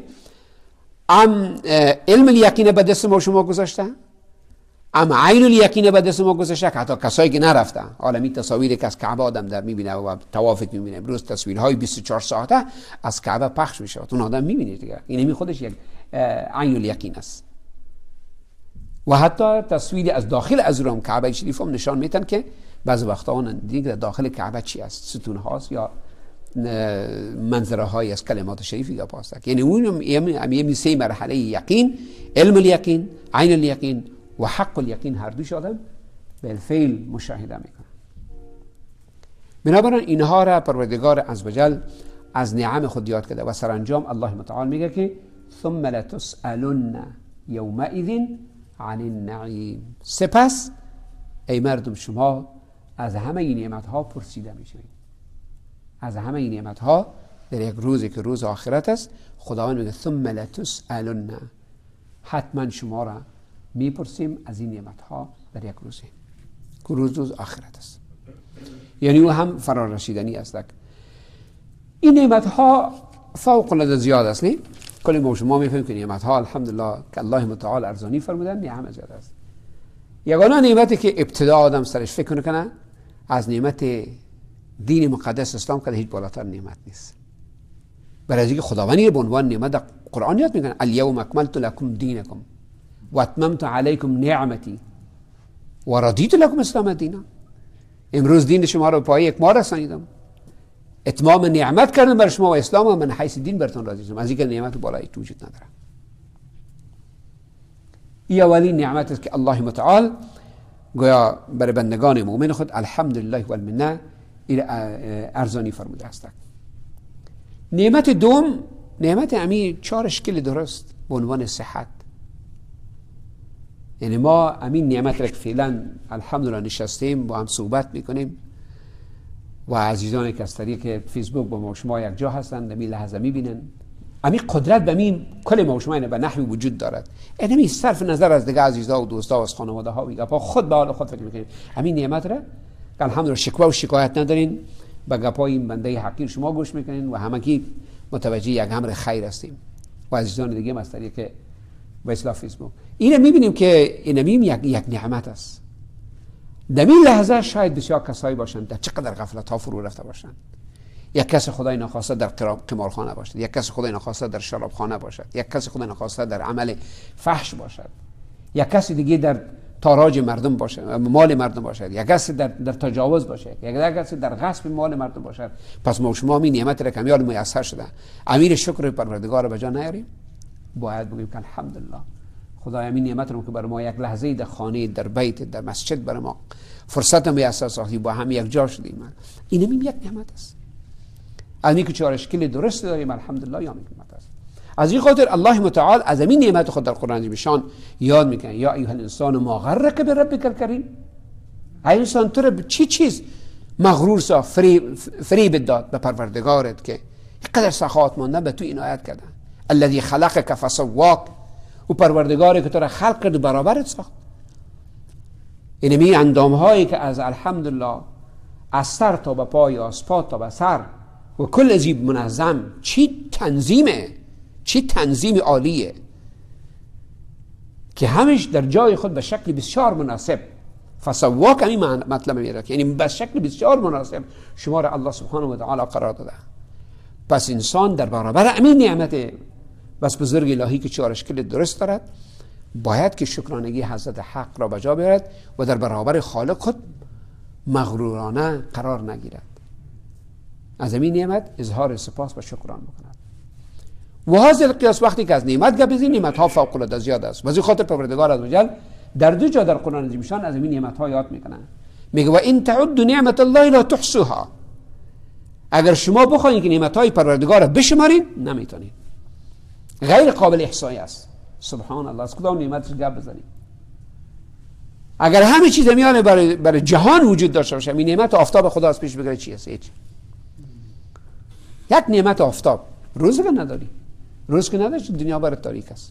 ام علم الیقین به دست ما شما گذاشته، ام عین الیقین به دست ما گذاشته که حتی کسایی که نرفتن عالمی تصاویری که از کعبه آدم در میبینه و طواف میبینه. امروز تصویرهای بیست و چهار ساعته از کعبه پخش میشه، اون آدم میبینه دیگه. این می خودش یک عین الیقین است. و حتی تصویری از داخل از روم کعبه شریف هم نشان میتن که بعضی وقتا اون دیگه داخل کعبه چی است، ستون هاست یا منظره های از کلمات شریف یا پاستک. یعنی اون یه سه مرحله یقین، علم الیقین، عین الیقین و حق الیقین، هر دوش آدم بالفعل مشاهده میکنه. بنابراین اینها را پروردگار عزوجل از نعم خود یاد کرده و سرانجام الله متعال میگه که ثم لتسألن یومئذ عن النعیم. سپس ای مردم شما از همه این نعمت ها پرسیده میشوید. از همه این نعمت ها در یک روزی که روز آخرت است، خداوند میگه ثم لتسألن، حتما شما را میپرسیم از این نعمت ها در یک روزی که روز روز آخرت است. یعنی او هم فرار رسیدنی است. این نعمت ها فوق العاده زیاد است. نه کلی ما شما میفهمیم که نعمت ها الحمدلله که الله متعال ارزانی فرمودن نعمت زیاد است. یگانه نعمتی که ابتدا آدم سرش فکر کنه از نعمت دین مقدس اسلام که هیچ بالاتر نعمت نیست. برای اینکه خداوند به عنوان نعمت در قرآن یاد میکنه الیوم اکملت لکم دینکم و اتممت علیکم نعمتی و رضیت لکم اسلام دینا. امروز دین شما رو به پای یک ماه رسانیدم، اتمام نعمت کردم بر شما و اسلام و من حیث دین براتون راضی شدم. از اینکه نعمت بالایی وجود نداره. این اولین نعمت است که الله متعال گویا بر بندگان مؤمن خود الحمدلله و المنه ارزانی فرموده است. نعمت دوم نعمت امی چهار اشکال درست به عنوان صحت. یعنی ما امین نعمت را که فعلا الحمدلله نشستیم با هم صحبت میکنیم و عزیزانی که از طریق فیسبوک با ما شما یک جا هستند در این لحظه میبینن، امی قدرت به این کل ما شما به نحوی وجود دارد. اینمی صرف نظر از دیگه عزیزا و دوستا و از خانواده ها میگه با خود به حال خود فکر میکنیم امین نعمت را که الحمدلله شکوه و شکایت ندارین، به گپای این بنده حقیر شما گوش میکنین و همگی متوجه یک امر خیر هستیم و عزیزان دیگه از طریق به اصطلاح فیسبوک اینو میبینیم که اینمی یک یک نعمت است. در این لحظه شاید بسیار کسایی باشند در چقدر غفلت ها فرو رفته باشند. یک کس خدای ناخواسته در قمارخانه باشد، یک کس خدای ناخواسته در شرابخانه باشد، یک کس خدای ناخواسته در عمل فحش باشد، یک کس دیگه در تاراج مردم باشد، مال مردم باشد، یک کس در در تجاوز باشد، یک کس در غصب مال مردم باشد. پس ما شما می نعمت را کمیال میسر شده، امیر شکر پروردگار را به جا نیاریم، باید بگیم که الحمدلله خدای امین نعمت رو که بر ما یک لحظه در خانه، در بیت، در مسجد بر ما فرصت میسر ساختی، با هم یک جا شدیم. اینم یک نعمت است. از اینکه چهار اشکال درست داریم الحمدلله یا نعمت است. از این خاطر الله متعال از این نعمت خود در قرآن عظیم یاد میکنه یا ایها الانسان ما غرک بربک الکریم. ای انسان تو رو چی چیز مغرور سا فریب فریب داد به پروردگارت که قدر سخاوت ماندن به تو عنایت کرده. الذی خلقک فسواک، و پروردگاری که تو را خلق کرد و برابرت ساخت. اینمی اندام هایی که از الحمدلله از سر تا به پای، از پا تا به سر و کل ازی منظم. چی تنظیمه، چی تنظیم عالیه که همش در جای خود به شکل بسیار مناسب. فسوا که این مطلب میره که یعنی به شکل بسیار مناسب شما را الله سبحانه و تعالی قرار داده. پس انسان در برابر همین نعمت بس بزرگ الهی که چهار شکل درست دارد باید که شکرانگی حضرت حق را بجا بیارد و در برابر خالق خود مغرورانه قرار نگیرد. از همین نعمت اظهار سپاس و شکران بکند. و حاصل قیاس وقتی که از نعمت گپ بزنیم، نعمت ها فوق العاده زیاد است. و از خاطر پروردگار عزوجل در دو جا در قرآن عظیم شان از همین نعمت ها یاد میکنن. میگه و ان تعدوا نعمت الله لا تحصوها. اگر شما بخواید که نعمت های پروردگار را بشمارید نمیتونید. غیر قابل احصایی است. سبحان الله. از کدام نعمتش گپ بزنیم؟ اگر همه چیز میانه برای برای جهان وجود داشته باشه، این نعمت آفتاب خدا از پیش بگیره چی است؟ هیچ. یک نعمت آفتاب روز که نداری، روز که نداشت دنیا برات تاریک است.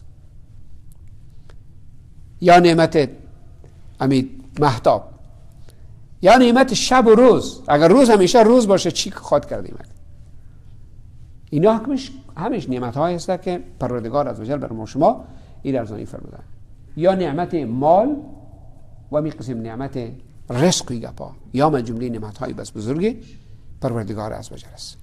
یا نعمت امید مهتاب، یا نعمت شب و روز. اگر روز همیشه روز باشه چی خواد کردیم؟ اینا همش همش نعمت هایی هست که پروردگار عزوجل بر ما شما این ارزانی فرموده. یا نعمت مال و می قسم نعمت رزق و گپا، یا من جمله نعمت های بس بزرگی پروردگار عزوجل است.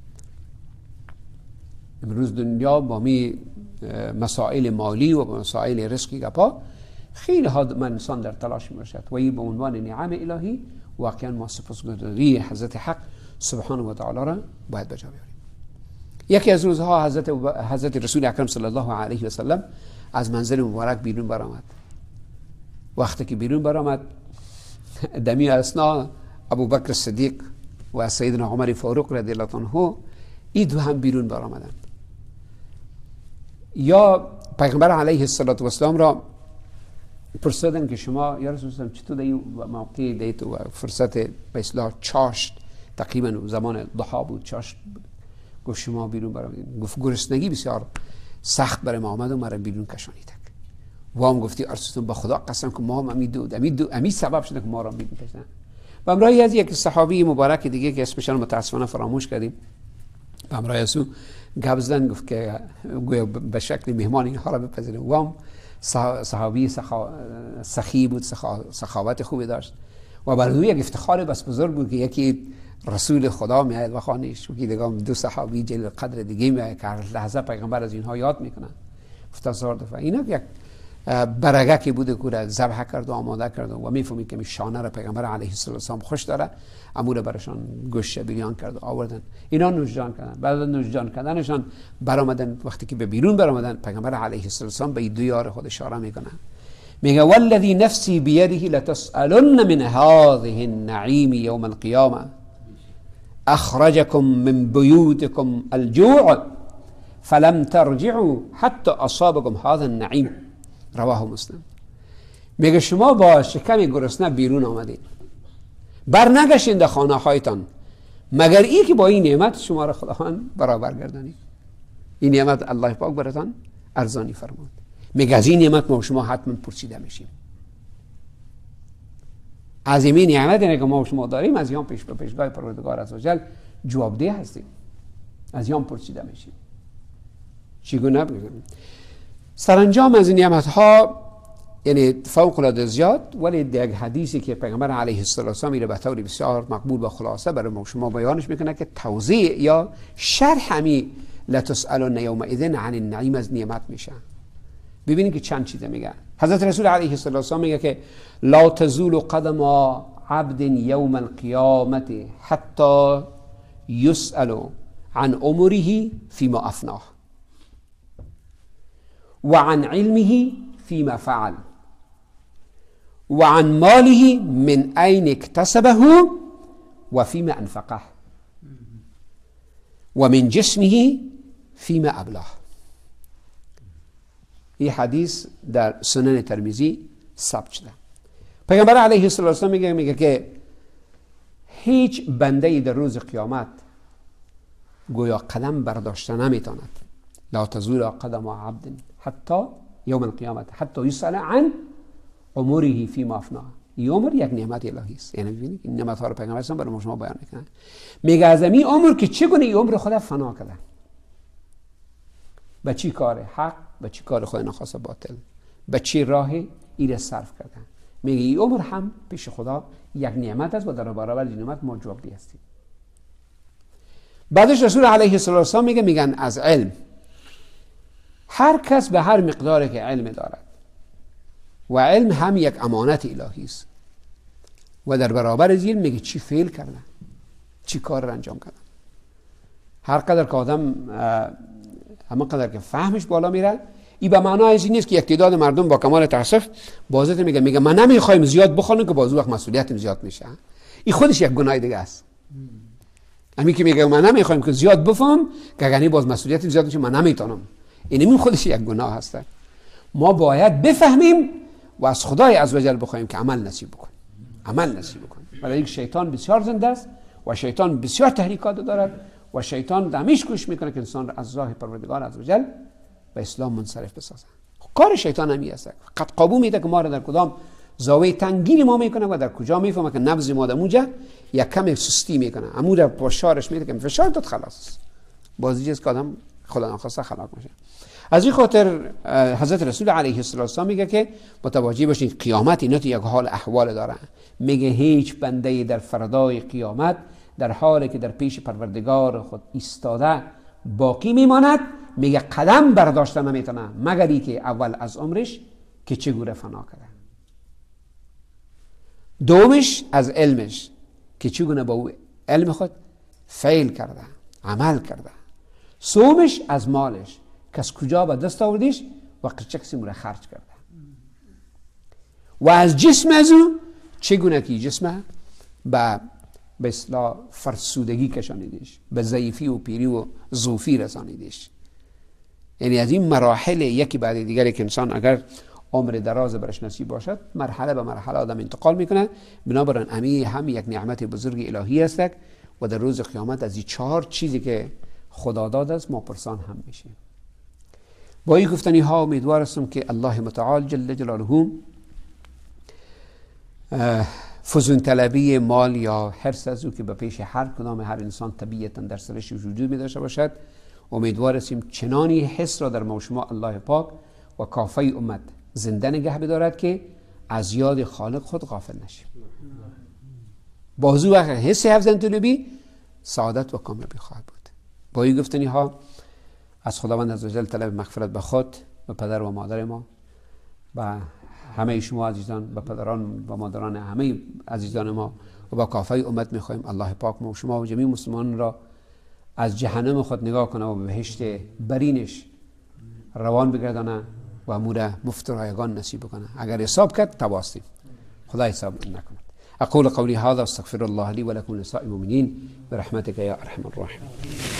امروز دنیا با می مسائل مالی و مسائل رزق و گپا خیلی ها من انسان در تلاش می باشد و این به عنوان نعم الهی واقعا ما سپاسگزاری حضرت حق سبحانه و تعالی را باید بجا بیاریم. یکی از روزها حضرت حضرت رسول اکرم صلی الله علیه و سلم از منزل مبارک بیرون برآمد. وقتی که بیرون برآمد دمی اسنا ابو بکر صدیق و سیدنا عمر فاروق رضی الله عنه این دو هم بیرون برآمدند. یا پیغمبر علیه السلام را پرسیدن که شما یا رسول الله چطور در این موقع دیت و فرصت به اصطلاح چاشت تقریبا زمان ضحا بود چاشت بود. گفت شما بیرون برآمدید. گفت گرسنگی بسیار سخت برای ما آمد و مرا بیرون کشانید. و هم گفتی ارسلتون با خدا قسم که ما هم امی دو امی دو امی سبب شده که ما را بیرون کشیدن. و امرای از یک صحابی مبارک دیگه که اسمش متاسفانه فراموش کردیم و امرای از او گپ زدن گفت که گویا به شکل مهمان اینها را بپذیریم. و هم صحابی سخا... سخی بود، سخا... سخاوت خوبی داشت و برای او یک افتخار بس بزرگ بود که یکی رسول خدا میاد و خانهش و دیگه دو صحابی جلیل قدر دیگه میاد که هر لحظه پیغمبر از اینها یاد میکنن. افتخار دفعه اینا یک برگکی بوده که را ذبح کرد و آماده کرد و میفهمید که شانه را پیغمبر علیه السلام خوش داره، امور برشان گوشت بریان کرد و آوردن. اینا نوشجان کردن. بعد از نوشجان کردنشان برآمدن. وقتی که به بیرون برآمدن پیغمبر علیه السلام به دو یار خود اشاره میکنه. میگه والذی نفسی بیده لتسألن من هذه النعیم یوم القیامه اخرجکم من بیوتکم الجوع فلم ترجعوا حتی اصابکم هذا النعیم. رواه مسلم. میگه شما با شکم گرسنه بیرون آمدید، بر نگشین در خانه هایتان مگر ای که با این نعمت شما را خداوند برابر گردانید. این نعمت الله پاک براتان ارزانی فرمود. میگه از این نعمت ما شما حتما پرسیده میشیم. از این نعمت که ما شما داریم از یام پیش به پیشگاه پروردگار عزوجل جوابده هستیم. از یام پرسیده میشیم. چگونه بگم؟ سرانجام از این نعمت ها یعنی فوق العاده زیاد، ولی یک حدیثی که پیغمبر علیه السلام میره به طور بسیار مقبول و خلاصه برای ما شما بیانش میکنه که توضیح یا شرح همی لتسألن یومئذ عن النعیم از نعمت میشه. ببینید که چند چیزه میگه. حضرت رسول علیه السلام میگه که لا تزول قدم عبد یوم القیامت حتی یسأل عن عمره فيما افناه وعن علمه فيما فعل وعن ماله من أين اكتسبه وفيما أنفقه ومن جسمه فيما أبلاه. این حدیث در سنن ترمذی ثبت شده. پیغمبر علیه السلام میگه میگه که هیچ بنده در روز قیامت گویا قدم برداشته نمیتواند. لا تزول قدم عبد حتی یوم القیامت حتی یسأل عن عمره فيما افناه. این عمر یک نعمت الهی است. یعنی ببینید این نعمت ها رو پیغمبر اسلام برای شما بیان میکنه. میگه از این عمر که چگونه این عمر خدا فنا کرده، به چی کار حق، به چی کار خود ناخواسته باطل، به چی راه این صرف کردن. میگه این عمر هم پیش خدا یک نعمت است و در برابر این نعمت ما جوابدهی هستیم. بعدش رسول علیه السلام میگه میگن از علم، هر کس به هر مقداری که علم دارد و علم هم یک امانت الهی است و در برابر از علم میگه چی فعل کردن، چی کار را انجام کردن. هر قدر که آدم همه قدر که فهمش بالا میره، این به معنای این نیست که یک تعداد مردم با کمال تاسف بازت میگه میگه من نمیخوایم زیاد بخونم که باز وقت مسئولیتم زیاد میشه. این خودش یک گناه دیگه است. همین که میگه من نمیخوایم که زیاد بفهم که اگر باز مسئولیتم زیاد میشه من نمیتونم، این خودش یک گناه هست. ما باید بفهمیم و از خدای عزوجل بخوایم که عمل نصیب بکنیم، عمل نصیب بکنیم. ولی اینکه شیطان بسیار زنده است و شیطان بسیار تحریکات دارد و شیطان دمیش کوشش میکنه که انسان را از راه پروردگار عزوجل به اسلام منصرف بسازه. کار شیطان همی است، قد قابو میده که ما را در کدام زاویه تنگین ما میکنه و در کجا میفهمه که نبض ما دموجه یک کم سستی میکنه، امور پشارش میده که فشار داد خلاص بازی است که آدم خدا ناخواسته خلاق میشه. از این خاطر حضرت رسول علیه السلام میگه که متوجه باشید قیامت اینا یک حال احوال داره. میگه هیچ بنده در فردای قیامت در حالی که در پیش پروردگار خود ایستاده باقی میماند، میگه قدم برداشته نمیتونه مگر ای که اول از عمرش که چگونه فنا کرده، دومش از علمش که چگونه با او علم خود فعل کرده، عمل کرده، سومش از مالش که از کجا به دست آوردیش و چه مورد خرج کرده، و از جسم از او چگونه که جسم به به اصطلاح فرسودگی کشانیدش، به ضعیفی و پیری و ضعفی رسانیدش. یعنی از این مراحل یکی بعد دیگری که انسان اگر عمر دراز برش نصیب باشد مرحله به مرحله آدم انتقال میکنه. بنابراین امی هم یک نعمت بزرگ الهی است و در روز قیامت از این چهار چیزی که خدا داده است ما پرسان هم میشیم. با این گفتنی ها امیدوار هستم که الله متعال جل جلاله فزون طلبی مال یا حرص از او که به پیش هر کدام هر انسان طبیعتا در سرش وجود می داشته باشد، امیدوار هستیم چنانی حس را در ما شما الله پاک و کافه امت زنده نگه بدارد که از یاد خالق خود غافل نشیم. بازو وقت حس حفظن طلبی سعادت و کامیابی خواهد بود. با این گفتنی ها از خداوند عزوجل طلب مغفرت به خود و پدر و مادر ما و همه شما عزیزان، به پدران و مادران همه عزیزان ما و با کافه امت میخوایم الله پاک ما و شما و جمیع مسلمانان را از جهنم خود نگاه کنه و به بهشت برینش روان بگردانه و امور مفت رایگان نصیب کنه. اگر حساب کرد تواستیم، خدا حساب نکند. اقول قولی هذا استغفر الله لي ولكم ولسائر المؤمنين برحمتك يا ارحم الراحمين.